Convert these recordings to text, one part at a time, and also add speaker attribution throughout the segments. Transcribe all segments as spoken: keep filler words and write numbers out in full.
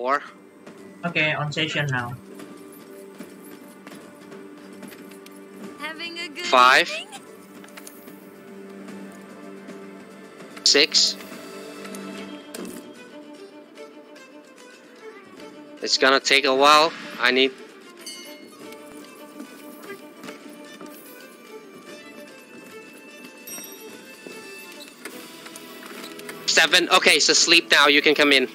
Speaker 1: Four.
Speaker 2: Okay, on station now.
Speaker 3: Having a good
Speaker 1: Five.
Speaker 3: evening?
Speaker 1: Six. It's gonna take a while. I need... Seven. Okay, so sleep now. You can come in.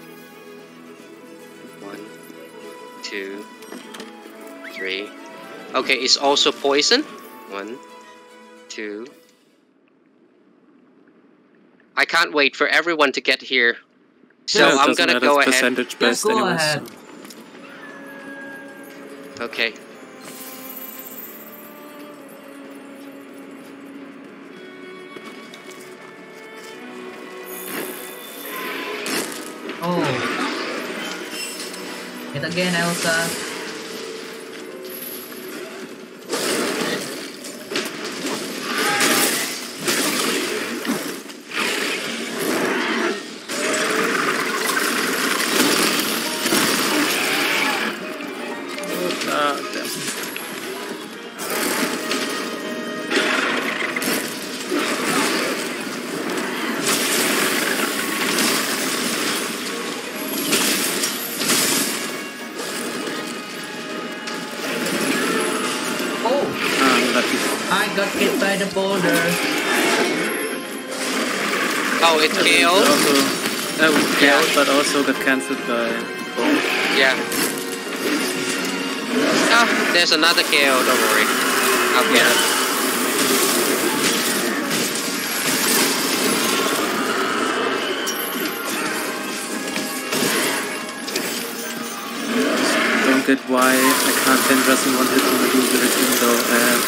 Speaker 1: One, two, three. Okay, it's also poison. One, two. I can't wait for everyone to get here. So
Speaker 4: Yeah, it
Speaker 1: I'm
Speaker 4: doesn't
Speaker 1: gonna
Speaker 4: matter,
Speaker 1: go
Speaker 4: it's
Speaker 1: ahead.
Speaker 4: percentage based
Speaker 2: Go
Speaker 4: anyways.
Speaker 2: ahead.
Speaker 1: Okay.
Speaker 2: Oh. Hit again, Elsa.
Speaker 4: Ah, damn.
Speaker 2: Oh,
Speaker 4: Ah, lucky.
Speaker 2: I got hit by the boulder.
Speaker 1: Oh, it
Speaker 4: Yeah,
Speaker 1: killed.
Speaker 4: Also, uh, we
Speaker 1: Yeah.
Speaker 4: killed, but also got cancelled by bomb.
Speaker 1: Yeah. Ah, there's another K O. Don't worry. I'll get it.
Speaker 4: Don't get why I can't ten dress in one hit on the blue village even though I have,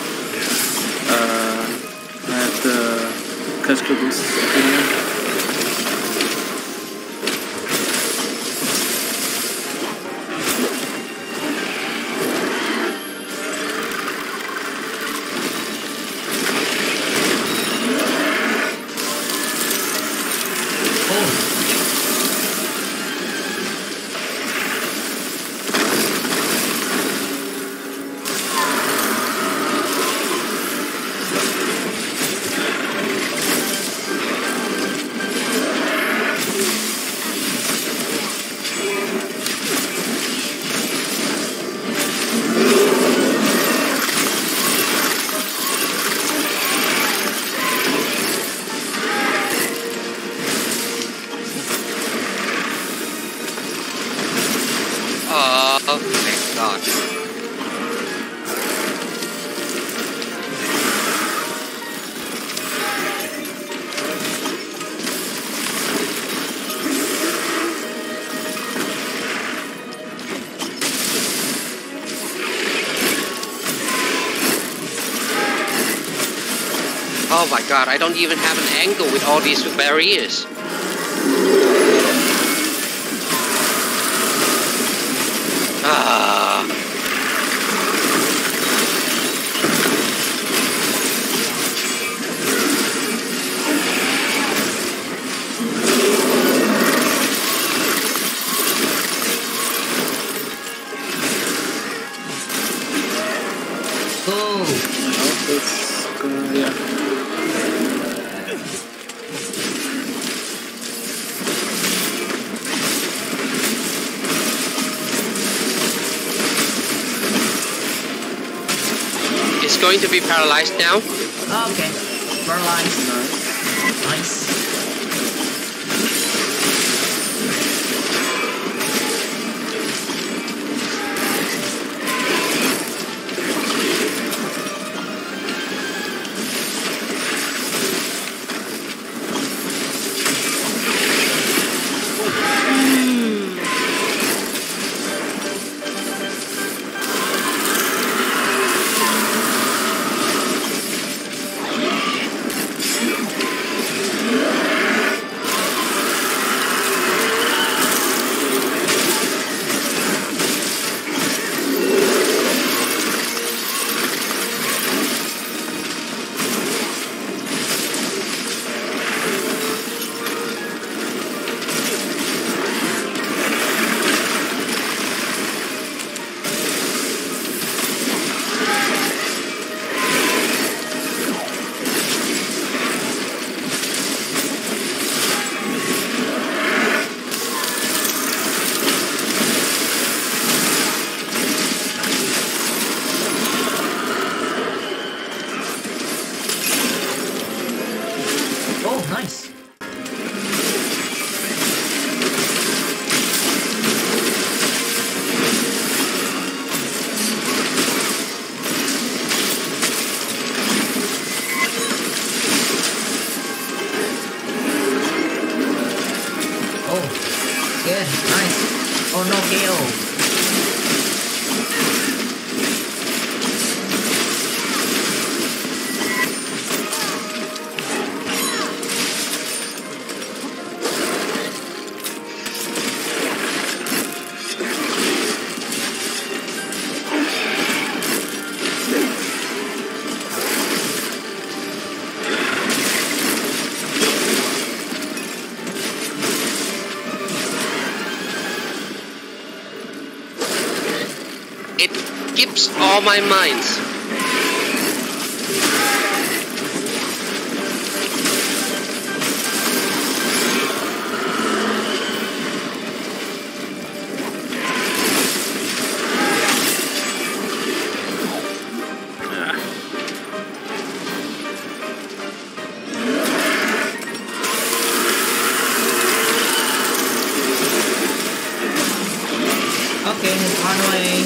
Speaker 4: uh, I have the cash boost opinion.
Speaker 1: Oh, thank God. Oh my God, I don't even have an angle with all these barriers. Ah.
Speaker 2: Go.
Speaker 4: Let's go, yeah.
Speaker 1: It's going to be paralyzed now.
Speaker 2: Oh, okay. Paralyzed.
Speaker 4: Nice.
Speaker 2: Nice. Oh, good, nice. Oh no, K O.
Speaker 1: It gives all my minds.
Speaker 2: Okay, run away.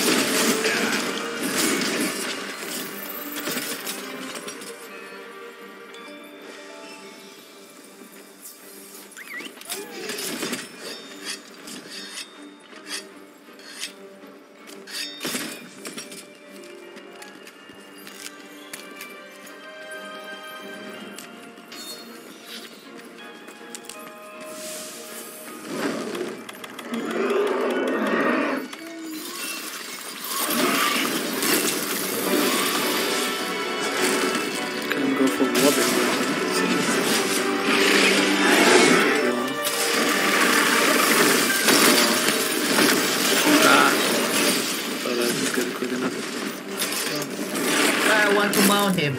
Speaker 2: I want to mount him.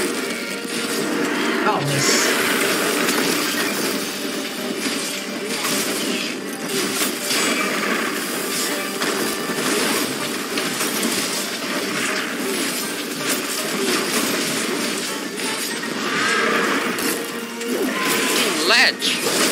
Speaker 2: Oh, miss.
Speaker 1: Ledge.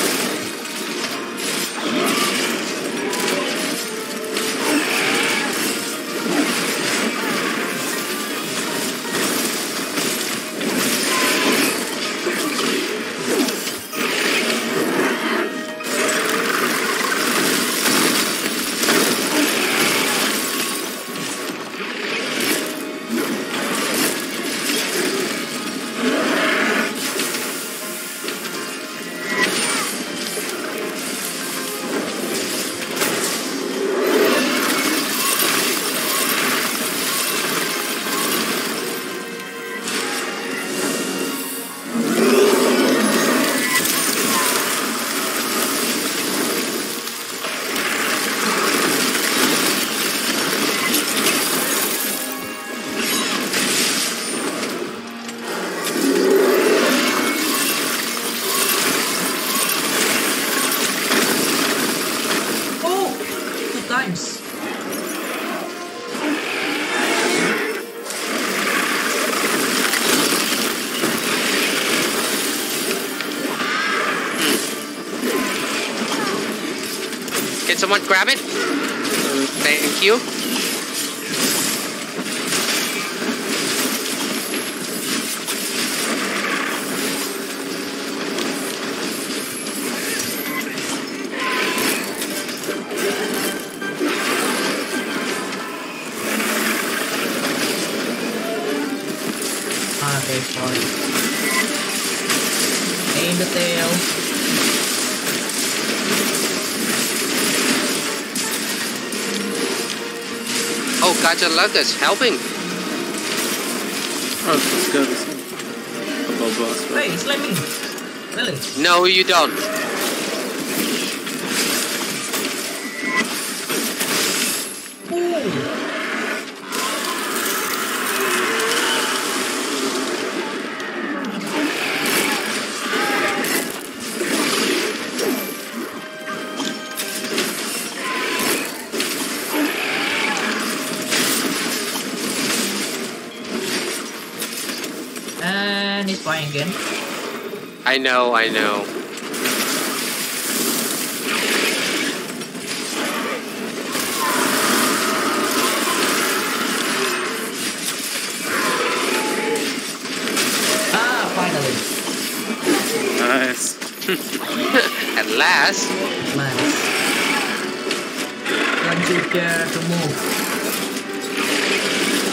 Speaker 2: Times.
Speaker 1: Can someone grab it? Thank you.
Speaker 2: Okay, fine. Aim the tail.
Speaker 1: Oh, Gacha Luggers helping.
Speaker 4: Oh, let's go this one. Above boss, right?
Speaker 2: Hey, it's like me. Really?
Speaker 1: No, you don't.
Speaker 2: Ooh. And he's flying again.
Speaker 1: I know, I know.
Speaker 2: Ah, finally.
Speaker 4: Nice.
Speaker 1: At last. Last?
Speaker 2: Last. Don't you dare to move.